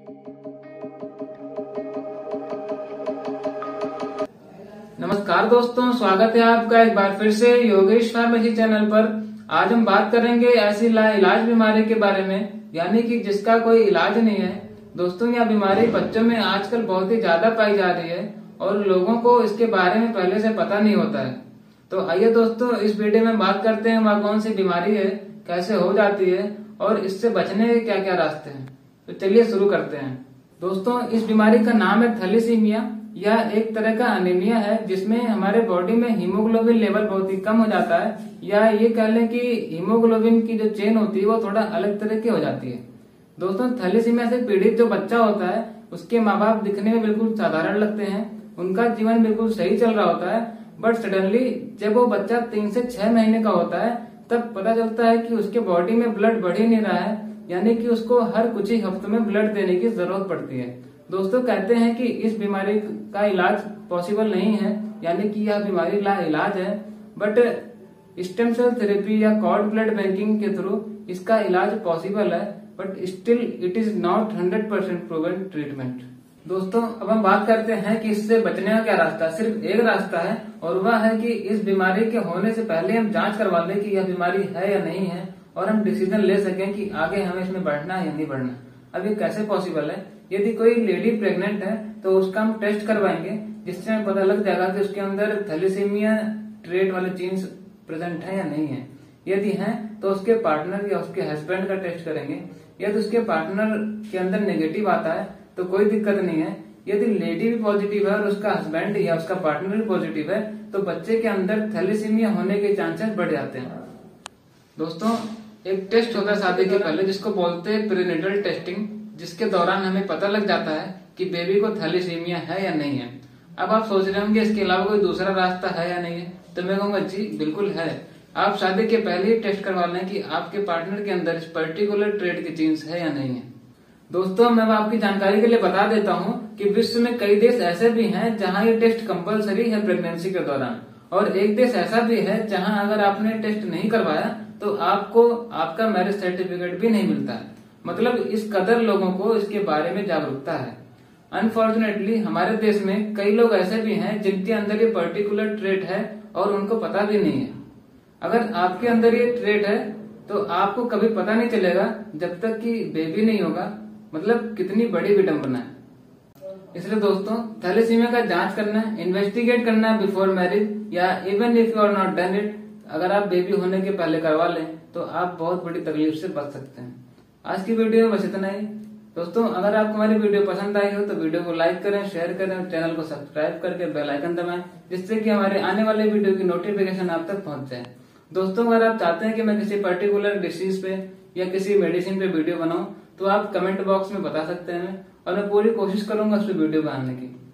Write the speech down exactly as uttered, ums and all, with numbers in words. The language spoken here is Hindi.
नमस्कार दोस्तों, स्वागत है आपका एक बार फिर से योगेश फार्मेसी चैनल पर। आज हम बात करेंगे ऐसी लाइलाज बीमारी के बारे में, यानी कि जिसका कोई इलाज नहीं है। दोस्तों, यह बीमारी बच्चों में आजकल बहुत ही ज्यादा पाई जा रही है और लोगों को इसके बारे में पहले से पता नहीं होता है। तो आइए दोस्तों, इस वीडियो में बात करते हैं वह कौन सी बीमारी है, कैसे हो जाती है और इससे बचने के क्या क्या रास्ते हैं। तो चलिए शुरू करते हैं। दोस्तों, इस बीमारी का नाम है थैलेसीमिया। यह एक तरह का अनीमिया है जिसमें हमारे बॉडी में हीमोग्लोबिन लेवल बहुत ही कम हो जाता है, या ये कह लें कि हीमोग्लोबिन की जो चेन होती है वो थोड़ा अलग तरह की हो जाती है। दोस्तों, थैलेसीमिया से पीड़ित जो बच्चा होता है उसके माँ बाप दिखने में बिल्कुल साधारण लगते हैं, उनका जीवन बिल्कुल सही चल रहा होता है, बट सडनली जब वो बच्चा तीन से छह महीने का होता है तब पता चलता है कि उसके बॉडी में ब्लड बढ़ ही नहीं रहा है, यानी कि उसको हर कुछ ही हफ्तों में ब्लड देने की जरूरत पड़ती है। दोस्तों, कहते हैं कि इस बीमारी का इलाज पॉसिबल नहीं है, यानी कि यह बीमारी ला इलाज है, बट स्टेम सेल थेरेपी या कॉर्ड ब्लड बैंकिंग के थ्रू इसका इलाज पॉसिबल है, but still it is not hundred percent proven treatment. दोस्तों, अब हम बात करते हैं कि इससे बचने का क्या रास्ता है। सिर्फ एक रास्ता है और वह है कि इस बीमारी के होने से पहले हम जांच करवा लें कि यह बीमारी है या नहीं है, और हम डिसीजन ले सकें कि आगे हमें इसमें बढ़ना है या नहीं बढ़ना। अब ये कैसे पॉसिबल है? यदि कोई लेडी प्रेग्नेंट है तो उसका हम टेस्ट करवाएंगे, जिससे हमें पता लग जाएगा कि उसके अंदर थैलेसीमिया ट्रेट वाले जीन्स प्रेजेंट है या नहीं है। यदि है तो उसके पार्टनर या उसके हस्बैंड का टेस्ट करेंगे। यदि उसके पार्टनर के अंदर नेगेटिव आता है तो कोई दिक्कत नहीं है। यदि लेडी भी पॉजिटिव है और उसका हस्बैंड या उसका पार्टनर भी पॉजिटिव है तो बच्चे के अंदर थैलेसीमिया होने के चांसेस बढ़ जाते हैं। दोस्तों, एक टेस्ट होता है शादी के पहले जिसको बोलते हैं प्रीनेटल टेस्टिंग, जिसके दौरान हमें पता लग जाता है कि बेबी को थैलेसीमिया है या नहीं है। अब आप सोच रहे होंगे इसके अलावा कोई दूसरा रास्ता है या नहीं है, तो मैं कहूंगा जी बिल्कुल है। आप शादी के पहले ही टेस्ट करवा लें कि आपके पार्टनर के अंदर इस पर्टिकुलर ट्रेट की जीन्स है या नहीं है। दोस्तों, मैं आपकी जानकारी के लिए बता देता हूँ कि विश्व में कई देश ऐसे भी हैं जहाँ ये टेस्ट कंपलसरी है प्रेगनेंसी के दौरान, और एक देश ऐसा भी है जहाँ अगर आपने टेस्ट नहीं करवाया तो आपको आपका मैरिज सर्टिफिकेट भी नहीं मिलता है। मतलब इस कदर लोगों को इसके बारे में जागरूकता है। अनफॉर्चुनेटली हमारे देश में कई लोग ऐसे भी हैं जिनके अंदर ये पर्टिकुलर ट्रेट है और उनको पता भी नहीं है। अगर आपके अंदर ये ट्रेट है तो आपको कभी पता नहीं चलेगा जब तक कि बेबी नहीं होगा। मतलब कितनी बड़ी विडंबना है। इसलिए दोस्तों, थैलेसीमिया का जांच करना, इन्वेस्टिगेट करना बिफोर मैरिज, या even if you are not done it, अगर आप बेबी होने के पहले करवा लें तो आप बहुत बड़ी तकलीफ से बच सकते हैं। आज की वीडियो में बस इतना ही। दोस्तों, अगर आपको हमारी वीडियो पसंद आई हो तो वीडियो को लाइक करें, शेयर करें और चैनल को सब्सक्राइब करके बेल आइकन दबाएं, जिससे कि हमारे आने वाले वीडियो की नोटिफिकेशन आप तक पहुंच जाए। दोस्तों, अगर आप चाहते हैं कि मैं किसी पर्टिकुलर डिसीज पे या किसी मेडिसिन पे वीडियो बनाऊं तो आप कमेंट बॉक्स में बता सकते हैं, और मैं पूरी कोशिश करूंगा उस पर वीडियो बनाने की।